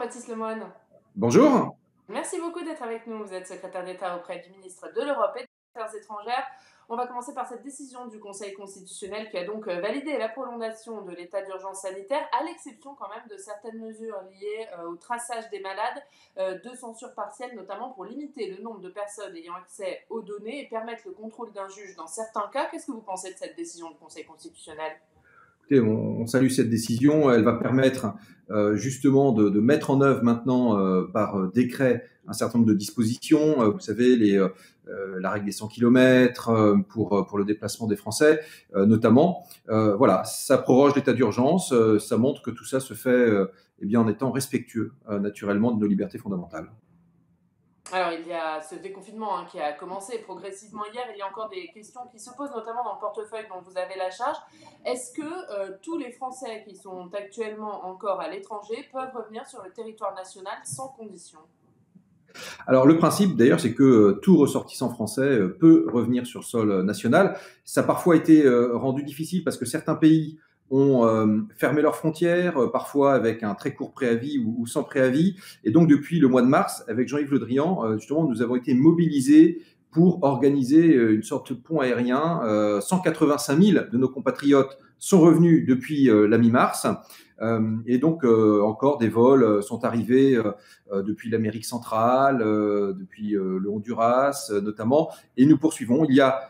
Jean-Baptiste Lemoyne. Bonjour. Merci beaucoup d'être avec nous. Vous êtes secrétaire d'État auprès du ministre de l'Europe et des Affaires étrangères. On va commencer par cette décision du Conseil constitutionnel qui a donc validé la prolongation de l'état d'urgence sanitaire, à l'exception quand même de certaines mesures liées au traçage des malades, de censure partielle, notamment pour limiter le nombre de personnes ayant accès aux données et permettre le contrôle d'un juge dans certains cas. Qu'est-ce que vous pensez de cette décision du Conseil constitutionnel ? Écoutez, on salue cette décision. Elle va permettre justement de mettre en œuvre maintenant par décret un certain nombre de dispositions. Vous savez, la règle des 100 km pour le déplacement des Français, notamment. Voilà, ça proroge l'état d'urgence. Ça montre que tout ça se fait eh bien, en étant respectueux naturellement de nos libertés fondamentales. Alors, il y a ce déconfinement qui a commencé progressivement hier. Il y a encore des questions qui se posent, notamment dans le portefeuille dont vous avez la charge. Est-ce que tous les Français qui sont actuellement encore à l'étranger peuvent revenir sur le territoire national sans condition ? Alors le principe d'ailleurs, c'est que tout ressortissant français peut revenir sur le sol national. Ça a parfois été rendu difficile parce que certains pays ont fermé leurs frontières, parfois avec un très court préavis ou sans préavis. Et donc depuis le mois de mars, avec Jean-Yves Le Drian, justement, nous avons été mobilisés pour organiser une sorte de pont aérien. 185 000 de nos compatriotes sont revenus depuis la mi-mars. Et donc, encore des vols sont arrivés depuis l'Amérique centrale, depuis le Honduras notamment, et nous poursuivons. Il y a,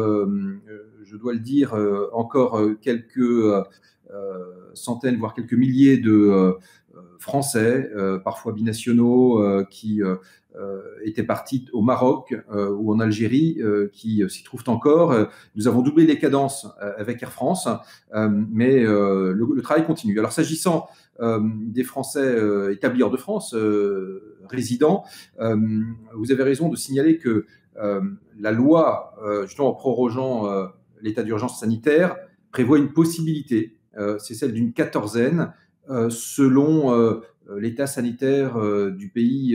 je dois le dire, encore quelques centaines, voire quelques milliers de Français, parfois binationaux, qui étaient partis au Maroc ou en Algérie, qui s'y trouvent encore. Nous avons doublé les cadences avec Air France, mais le travail continue. Alors, s'agissant des Français établis hors de France, résidents, vous avez raison de signaler que la loi, justement en prorogeant l'état d'urgence sanitaire, prévoit une possibilité, c'est celle d'une quatorzaine, selon l'état sanitaire du pays,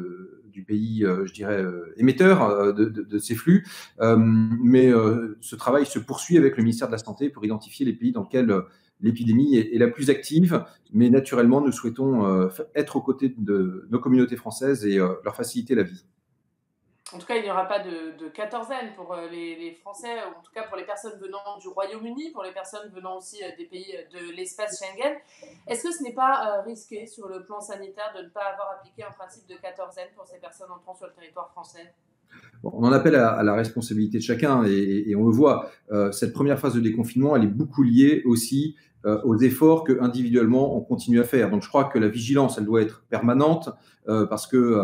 je dirais, émetteur de ces flux. Mais ce travail se poursuit avec le ministère de la Santé pour identifier les pays dans lesquels l'épidémie est la plus active. Mais naturellement, nous souhaitons être aux côtés de nos communautés françaises et leur faciliter la vie. En tout cas, il n'y aura pas de quatorzaine pour les Français, ou en tout cas pour les personnes venant du Royaume-Uni, pour les personnes venant aussi des pays de l'espace Schengen. Est-ce que ce n'est pas risqué sur le plan sanitaire de ne pas avoir appliqué un principe de quatorzaine pour ces personnes entrant sur le territoire français ? Bon, on en appelle à la responsabilité de chacun et on le voit, cette première phase de déconfinement, elle est beaucoup liée aussi aux efforts que individuellement on continue à faire. Donc je crois que la vigilance, elle doit être permanente parce que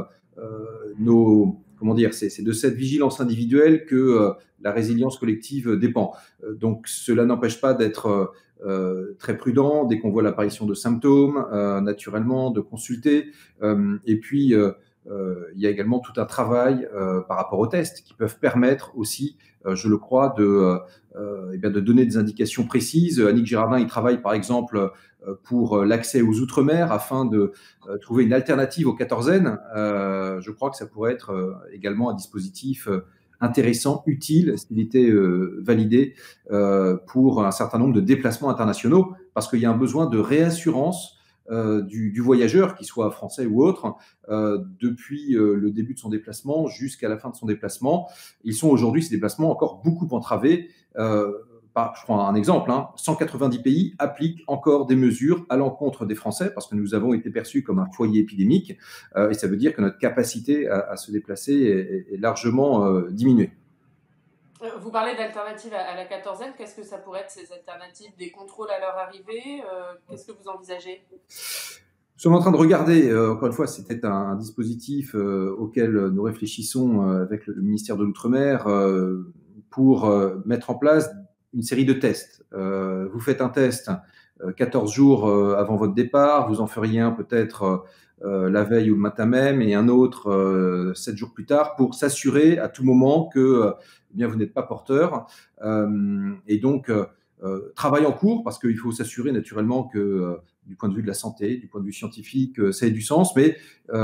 comment dire, c'est de cette vigilance individuelle que la résilience collective dépend. Donc cela n'empêche pas d'être très prudent dès qu'on voit l'apparition de symptômes, naturellement, de consulter. Et puis il y a également tout un travail par rapport aux tests qui peuvent permettre aussi, je le crois, de donner des indications précises. Annick Girardin, il travaille par exemple pour l'accès aux Outre-mer afin de trouver une alternative aux quatorzaines. Je crois que ça pourrait être également un dispositif intéressant, utile, s'il était validé pour un certain nombre de déplacements internationaux, parce qu'il y a un besoin de réassurance du voyageur, qu'il soit français ou autre, depuis le début de son déplacement jusqu'à la fin de son déplacement. Ils sont aujourd'hui, ces déplacements, encore beaucoup entravés. Je prends un exemple, 190 pays appliquent encore des mesures à l'encontre des Français parce que nous avons été perçus comme un foyer épidémique et ça veut dire que notre capacité à se déplacer est largement diminuée. Vous parlez d'alternatives à la quatorzaine. Qu'est-ce que ça pourrait être, ces alternatives ? Des contrôles à leur arrivée ? Qu'est-ce que vous envisagez ? Nous sommes en train de regarder, encore une fois, c'était un dispositif auquel nous réfléchissons avec le ministère de l'Outre-mer pour mettre en place une série de tests. Vous faites un test 14 jours avant votre départ, vous en feriez un peut-être la veille ou le matin même et un autre 7 jours plus tard pour s'assurer à tout moment que eh bien, vous n'êtes pas porteur. Et donc, travail en cours parce qu'il faut s'assurer naturellement que du point de vue de la santé, du point de vue scientifique, ça ait du sens, mais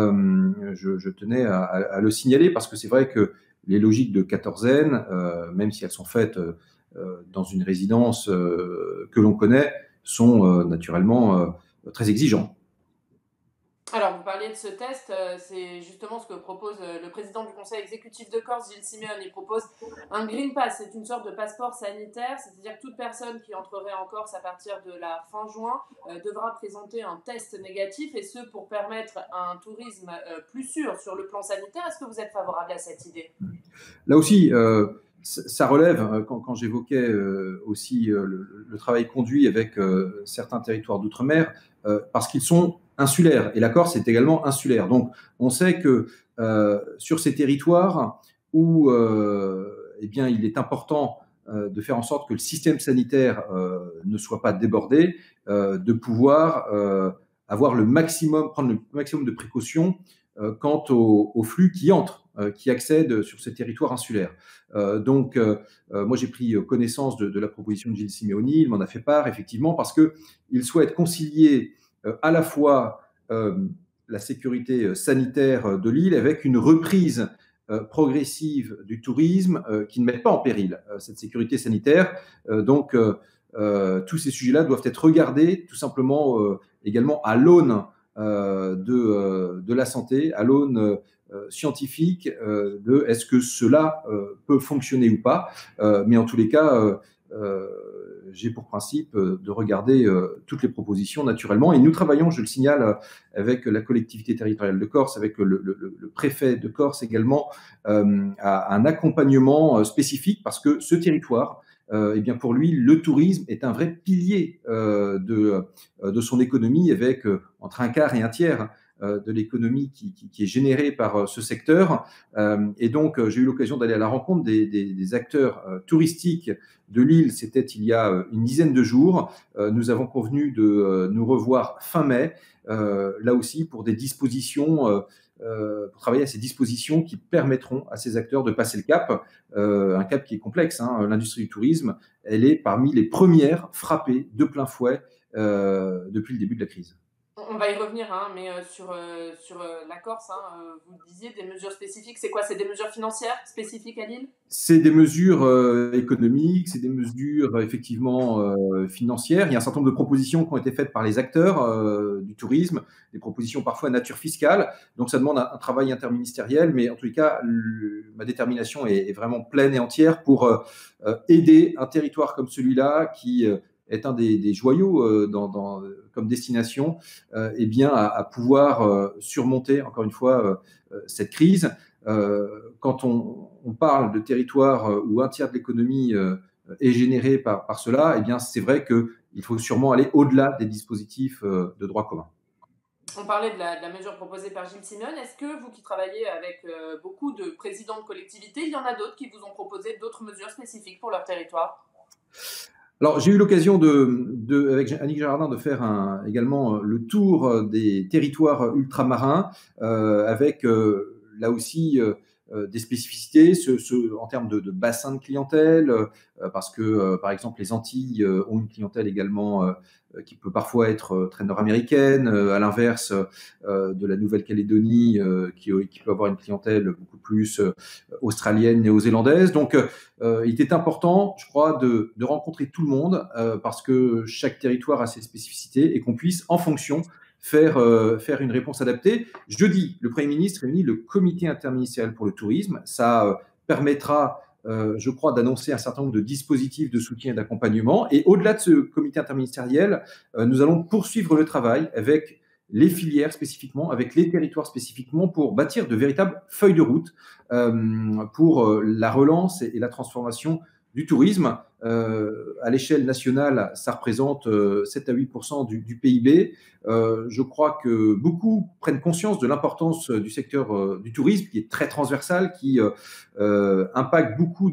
je tenais à le signaler parce que c'est vrai que les logiques de quatorzaine, même si elles sont faites dans une résidence que l'on connaît, sont naturellement très exigeantes. Alors, vous parliez de ce test, c'est justement ce que propose le président du conseil exécutif de Corse, Gilles Simeone. Il propose un Green Pass, c'est une sorte de passeport sanitaire, c'est-à-dire que toute personne qui entrerait en Corse à partir de la fin juin devra présenter un test négatif, et ce pour permettre un tourisme plus sûr sur le plan sanitaire. Est-ce que vous êtes favorable à cette idée? Là aussi, ça relève, quand j'évoquais aussi le travail conduit avec certains territoires d'outre-mer, parce qu'ils sont insulaires, et la Corse est également insulaire. Donc, on sait que sur ces territoires où eh bien, il est important de faire en sorte que le système sanitaire ne soit pas débordé, de pouvoir avoir le maximum, prendre le maximum de précautions quant au flux qui entre, qui accèdent sur ces territoires insulaires. Donc, moi, j'ai pris connaissance de la proposition de Gilles Simeoni, il m'en a fait part, effectivement, parce qu'il souhaite concilier à la fois la sécurité sanitaire de l'île avec une reprise progressive du tourisme qui ne mette pas en péril cette sécurité sanitaire. Donc, tous ces sujets-là doivent être regardés tout simplement également à l'aune de la santé, à l'aune scientifique de est-ce que cela peut fonctionner ou pas. Mais en tous les cas, j'ai pour principe de regarder toutes les propositions naturellement. Et nous travaillons, je le signale, avec la collectivité territoriale de Corse, avec le préfet de Corse également, à un accompagnement spécifique, parce que ce territoire, eh bien pour lui, le tourisme est un vrai pilier de son économie, avec entre un quart et un tiers de l'économie qui est générée par ce secteur. Et donc, j'ai eu l'occasion d'aller à la rencontre des acteurs touristiques de l'île. C'était il y a une dizaine de jours. Nous avons convenu de nous revoir fin mai, là aussi pour des dispositions, pour travailler à ces dispositions qui permettront à ces acteurs de passer le cap, un cap qui est complexe, hein. L'industrie du tourisme, elle est parmi les premières frappées de plein fouet depuis le début de la crise. On va y revenir, hein, mais sur la Corse, hein, vous disiez des mesures spécifiques. C'est quoi? C'est des mesures financières spécifiques à Lille? C'est des mesures économiques, c'est des mesures effectivement financières. Il y a un certain nombre de propositions qui ont été faites par les acteurs du tourisme, des propositions parfois à nature fiscale. Donc ça demande un travail interministériel, mais en tous les cas, ma détermination est vraiment pleine et entière pour aider un territoire comme celui-là, qui est un des joyaux comme destination, eh bien, à pouvoir surmonter, encore une fois, cette crise. Quand on parle de territoire où un tiers de l'économie est généré par cela, eh bien, c'est vrai qu'il faut sûrement aller au-delà des dispositifs de droit commun. On parlait de la mesure proposée par Gilles Simeone. Est-ce que vous qui travaillez avec beaucoup de présidents de collectivités, il y en a d'autres qui vous ont proposé d'autres mesures spécifiques pour leur territoire? Alors, j'ai eu l'occasion avec Annick Girardin, de faire également le tour des territoires ultramarins, avec là aussi des spécificités en termes de bassin de clientèle, parce que, par exemple, les Antilles ont une clientèle également qui peut parfois être très nord-américaine, à l'inverse de la Nouvelle-Calédonie, qui peut avoir une clientèle beaucoup plus australienne, néo-zélandaise. Donc, il était important, je crois, de rencontrer tout le monde, parce que chaque territoire a ses spécificités, et qu'on puisse, en fonction, faire une réponse adaptée. Jeudi, le Premier ministre réunit le comité interministériel pour le tourisme. Ça permettra, je crois, d'annoncer un certain nombre de dispositifs de soutien et d'accompagnement. Et au-delà de ce comité interministériel, nous allons poursuivre le travail avec les filières spécifiquement, avec les territoires spécifiquement, pour bâtir de véritables feuilles de route pour la relance et la transformation du tourisme. À l'échelle nationale, ça représente 7 à 8% du PIB. Je crois que beaucoup prennent conscience de l'importance du secteur du tourisme, qui est très transversal, qui impacte beaucoup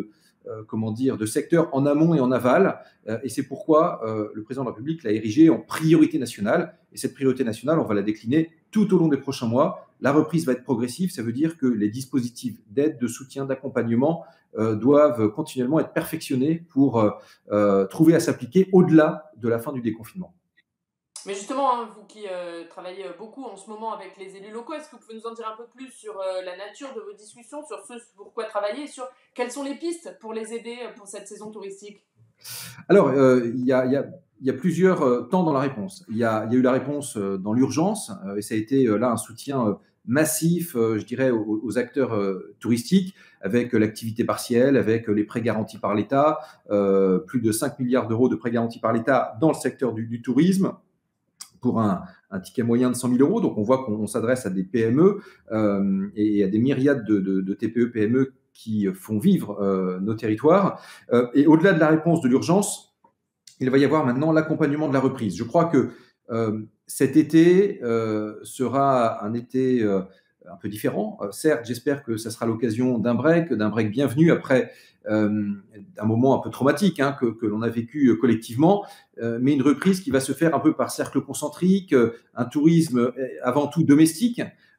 de secteurs en amont et en aval. Et c'est pourquoi le président de la République l'a érigé en priorité nationale. Et cette priorité nationale, on va la décliner tout au long des prochains mois. La reprise va être progressive, ça veut dire que les dispositifs d'aide, de soutien, d'accompagnement doivent continuellement être perfectionnés pour trouver à s'appliquer au-delà de la fin du déconfinement. Mais justement, hein, vous qui travaillez beaucoup en ce moment avec les élus locaux, est-ce que vous pouvez nous en dire un peu plus sur la nature de vos discussions, sur ce pour quoi travailler, sur quelles sont les pistes pour les aider pour cette saison touristique? Alors, il y a plusieurs temps dans la réponse. Il y a eu la réponse dans l'urgence, et ça a été là un soutien massif, je dirais, aux acteurs touristiques, avec l'activité partielle, avec les prêts garantis par l'État, plus de 5 milliards d'euros de prêts garantis par l'État dans le secteur du tourisme, pour un ticket moyen de 100 000 euros. Donc, on voit qu'on s'adresse à des PME et à des myriades de TPE, PME qui font vivre nos territoires. Et au-delà de la réponse de l'urgence, il va y avoir maintenant l'accompagnement de la reprise. Je crois que cet été sera un été un peu différent. Certes, j'espère que ça sera l'occasion d'un break bienvenu après un moment un peu traumatique que l'on a vécu collectivement, mais une reprise qui va se faire un peu par cercle concentrique, un tourisme avant tout domestique.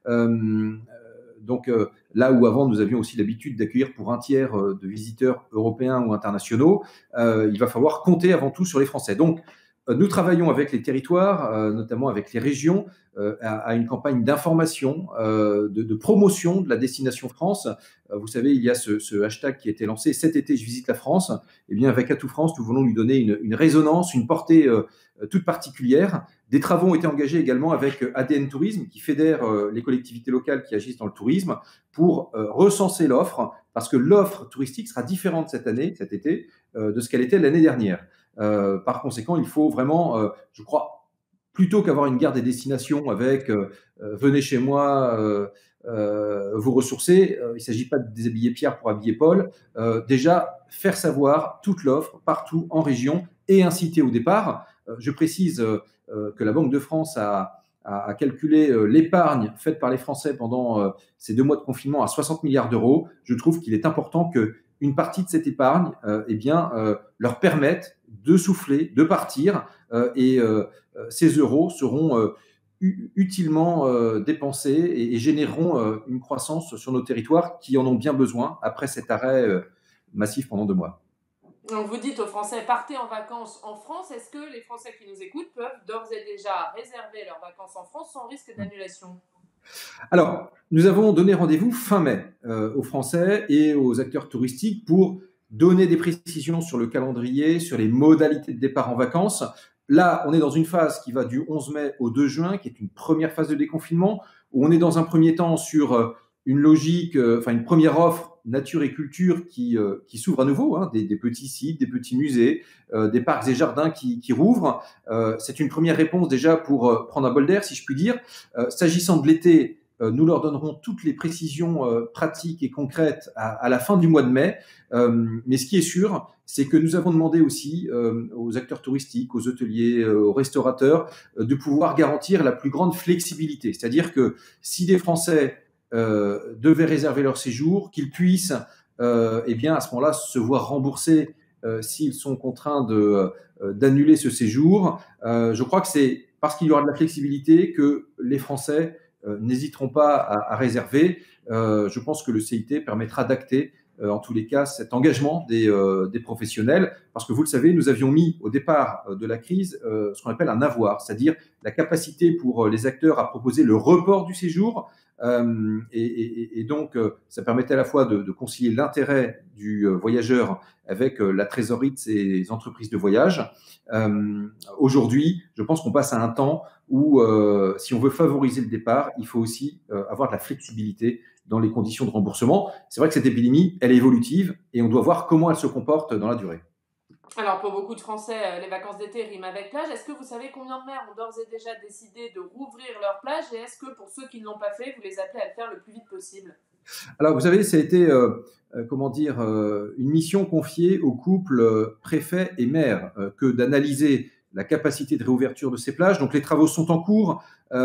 Donc là où avant nous avions aussi l'habitude d'accueillir pour un tiers de visiteurs européens ou internationaux, il va falloir compter avant tout sur les Français. Donc nous travaillons avec les territoires, notamment avec les régions, à une campagne d'information, de promotion de la destination France. Vous savez, il y a ce hashtag qui a été lancé, cet été je visite la France. Eh bien, avec Atout France, nous voulons lui donner une résonance, une portée toute particulière. Des travaux ont été engagés également avec ADN Tourisme, qui fédère les collectivités locales qui agissent dans le tourisme, pour recenser l'offre, parce que l'offre touristique sera différente cette année, cet été, de ce qu'elle était l'année dernière. Par conséquent, il faut vraiment, je crois, plutôt qu'avoir une guerre des destinations avec venez chez moi, vous ressourcer, il ne s'agit pas de déshabiller Pierre pour habiller Paul, déjà faire savoir toute l'offre partout en région et inciter au départ. Je précise que la Banque de France a calculé l'épargne faite par les Français pendant ces 2 mois de confinement à 60 milliards d'euros. Je trouve qu'il est important qu'une partie de cette épargne leur permette de souffler, de partir, et ces euros seront utilement dépensés et généreront une croissance sur nos territoires qui en ont bien besoin après cet arrêt massif pendant 2 mois. Donc vous dites aux Français, partez en vacances en France. Est-ce que les Français qui nous écoutent peuvent d'ores et déjà réserver leurs vacances en France sans risque d'annulation? Alors, nous avons donné rendez-vous fin mai aux Français et aux acteurs touristiques pour donner des précisions sur le calendrier, sur les modalités de départ en vacances. Là, on est dans une phase qui va du 11 mai au 2 juin, qui est une première phase de déconfinement, où on est dans un premier temps sur une logique, une première offre nature et culture qui s'ouvre à nouveau, des petits sites, des petits musées, des parcs et jardins qui rouvrent. C'est une première réponse déjà pour prendre un bol d'air, si je puis dire. S'agissant de l'été, nous leur donnerons toutes les précisions pratiques et concrètes à la fin du mois de mai. Mais ce qui est sûr, c'est que nous avons demandé aussi aux acteurs touristiques, aux hôteliers, aux restaurateurs, de pouvoir garantir la plus grande flexibilité. C'est-à-dire que si des Français devaient réserver leur séjour, qu'ils puissent à ce moment-là se voir rembourser s'ils sont contraints d'annuler ce séjour. Je crois que c'est parce qu'il y aura de la flexibilité que les Français n'hésiteront pas à réserver. Je pense que le CIT permettra d'acter en tous les cas cet engagement des professionnels, parce que vous le savez, nous avions mis au départ de la crise ce qu'on appelle un avoir, c'est-à-dire la capacité pour les acteurs à proposer le report du séjour, et donc ça permettait à la fois de concilier l'intérêt du voyageur avec la trésorerie de ces entreprises de voyage. Aujourd'hui, je pense qu'on passe à un temps où si on veut favoriser le départ, il faut aussi avoir de la flexibilité dans les conditions de remboursement. C'est vrai que cette épidémie, elle est évolutive et on doit voir comment elle se comporte dans la durée. Alors pour beaucoup de Français, les vacances d'été riment avec plage. Est-ce que vous savez combien de maires ont d'ores et déjà décidé de rouvrir leurs plages, et est-ce que pour ceux qui ne l'ont pas fait, vous les appelez à le faire le plus vite possible? Alors vous savez, ça a été une mission confiée au couple préfet et maire que d'analyser la capacité de réouverture de ces plages. Donc les travaux sont en cours.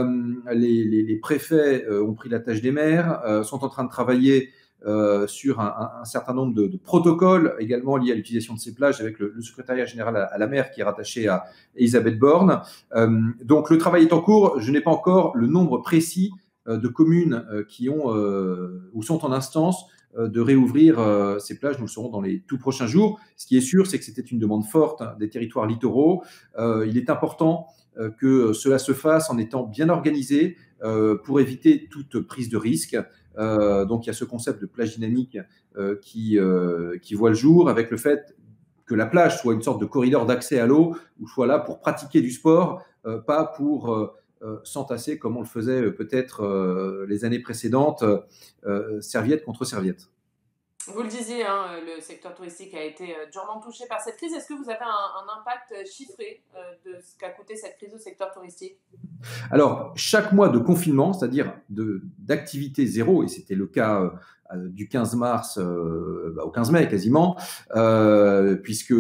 Les préfets ont pris la tâche des maires, sont en train de travailler sur un certain nombre de protocoles également liés à l'utilisation de ces plages avec le secrétariat général à la mer qui est rattaché à Elisabeth Borne. Donc le travail est en cours. Je n'ai pas encore le nombre précis de communes qui ont ou sont en instance de réouvrir ces plages. Nous le saurons dans les tout prochains jours. Ce qui est sûr, c'est que c'était une demande forte des territoires littoraux. Il est important que cela se fasse en étant bien organisé pour éviter toute prise de risque. Donc il y a ce concept de plage dynamique qui voit le jour, avec le fait que la plage soit une sorte de corridor d'accès à l'eau, où soit là pour pratiquer du sport, pas pour s'entasser comme on le faisait peut-être les années précédentes, serviette contre serviette. Vous le disiez, hein, le secteur touristique a été durement touché par cette crise. Est-ce que vous avez un impact chiffré de ce qu'a coûté cette crise au secteur touristique? Alors, chaque mois de confinement, c'est-à-dire d'activité zéro, et c'était le cas du 15 mars au 15 mai quasiment, puisque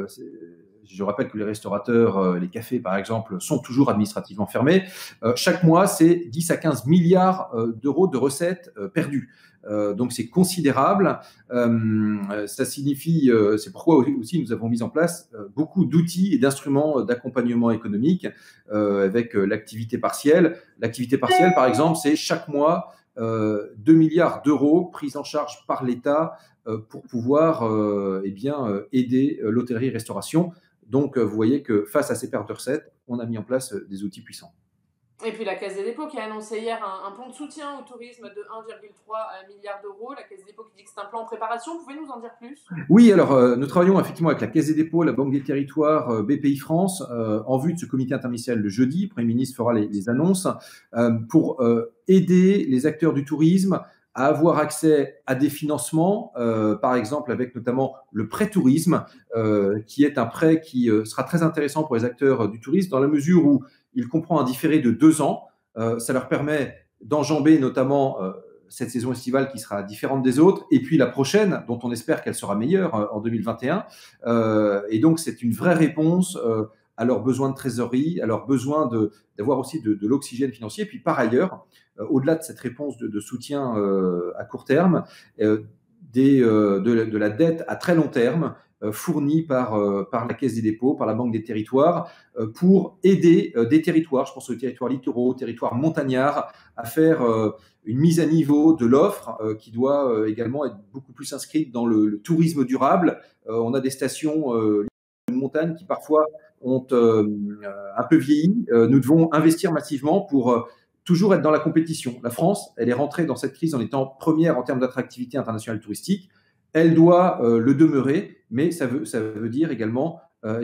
je rappelle que les restaurateurs, les cafés par exemple, sont toujours administrativement fermés. Chaque mois, c'est 10 à 15 milliards d'euros de recettes perdues. Donc c'est considérable. Ça signifie, c'est pourquoi aussi nous avons mis en place beaucoup d'outils et d'instruments d'accompagnement économique avec l'activité partielle. L'activité partielle, par exemple, c'est chaque mois 2 milliards d'euros pris en charge par l'État pour pouvoir aider l'hôtellerie-restauration. Donc, vous voyez que face à ces pertes de recettes, on a mis en place des outils puissants. Et puis la Caisse des dépôts qui a annoncé hier un plan de soutien au tourisme de 1,3 milliard d'euros. La Caisse des dépôts qui dit que c'est un plan en préparation. Vous pouvez nous en dire plus? Oui, alors nous travaillons effectivement avec la Caisse des dépôts, la Banque des territoires, BPI France, en vue de ce comité interministériel le jeudi. Le Premier ministre fera les annonces pour aider les acteurs du tourisme à avoir accès à des financements, par exemple avec notamment le prêt tourisme, qui est un prêt qui sera très intéressant pour les acteurs du tourisme dans la mesure où il comprend un différé de 2 ans. Ça leur permet d'enjamber notamment cette saison estivale qui sera différente des autres, et puis la prochaine, dont on espère qu'elle sera meilleure en 2021. Et donc, c'est une vraie réponse à leurs besoins de trésorerie, à leurs besoins d'avoir aussi de l'oxygène financier. Et puis, par ailleurs, au-delà de cette réponse de soutien à court terme, de la dette à très long terme fournie par la Caisse des dépôts, par la Banque des territoires, pour aider des territoires, je pense aux territoires littoraux, aux territoires montagnards, à faire une mise à niveau de l'offre qui doit également être beaucoup plus inscrite dans le tourisme durable. On a des stations de montagne qui parfois ont un peu vieilli. Nous devons investir massivement pour toujours être dans la compétition. La France, elle est rentrée dans cette crise en étant première en termes d'attractivité internationale touristique. Elle doit le demeurer, mais ça veut dire également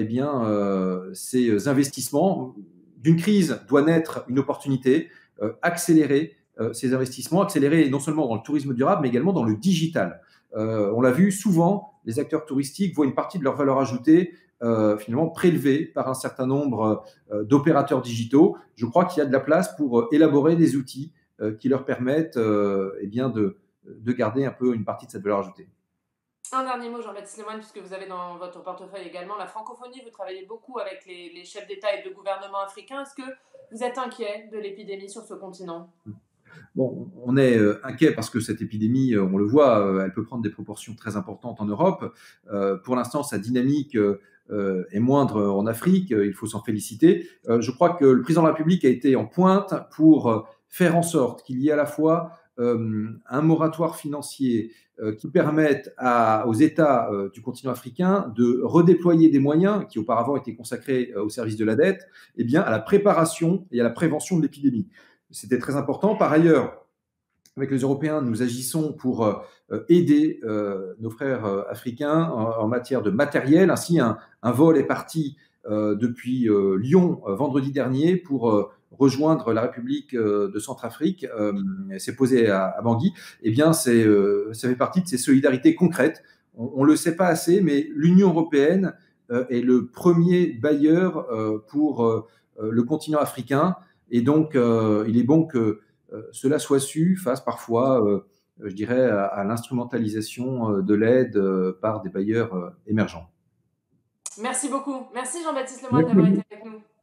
ces investissements. D'une crise doit naître une opportunité, accélérer ces investissements, accélérer non seulement dans le tourisme durable, mais également dans le digital. On l'a vu souvent, les acteurs touristiques voient une partie de leur valeur ajoutée finalement prélevée par un certain nombre d'opérateurs digitaux. Je crois qu'il y a de la place pour élaborer des outils qui leur permettent de garder un peu une partie de cette valeur ajoutée. Un dernier mot, Jean-Baptiste Lemoyne, puisque vous avez dans votre portefeuille également la francophonie. Vous travaillez beaucoup avec les chefs d'État et de gouvernement africains. Est-ce que vous êtes inquiet de l'épidémie sur ce continent? Bon, on est inquiet parce que cette épidémie, on le voit, elle peut prendre des proportions très importantes en Europe. Pour l'instant, sa dynamique est moindre en Afrique, il faut s'en féliciter. Je crois que le président de la République a été en pointe pour faire en sorte qu'il y ait à la fois un moratoire financier qui permette aux États du continent africain de redéployer des moyens qui auparavant étaient consacrés au service de la dette, à la préparation et à la prévention de l'épidémie. C'était très important. Par ailleurs, avec les Européens, nous agissons pour aider nos frères africains en matière de matériel. Ainsi, un vol est parti depuis Lyon vendredi dernier pour rejoindre la République de Centrafrique, s'est posé à Bangui. Ça fait partie de ces solidarités concrètes. On ne le sait pas assez, mais l'Union européenne est le premier bailleur pour le continent africain. Et donc, il est bon que cela soit su face parfois, je dirais, à l'instrumentalisation de l'aide par des bailleurs émergents. Merci beaucoup. Merci Jean-Baptiste Lemoyne Merci à d'avoir été vous. avec nous.